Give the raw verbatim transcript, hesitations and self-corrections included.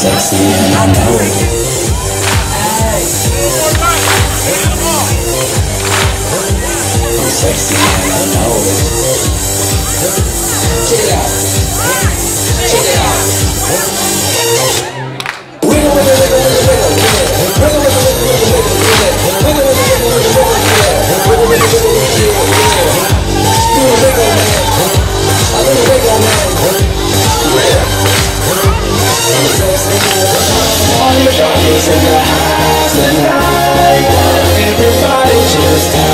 sexy and I know it. I'm sexy and I know it. Check it out. Check it out. Wiggle, wiggle, wiggle, wiggle, wiggle, wiggle, wiggle, wiggle, wiggle, wiggle, wiggle, wiggle, wiggle, wiggle, wiggle, do a wiggle, man. A little wiggle, man. Yeah. I'm sexy. All your shorties in the house tonight. Everybody just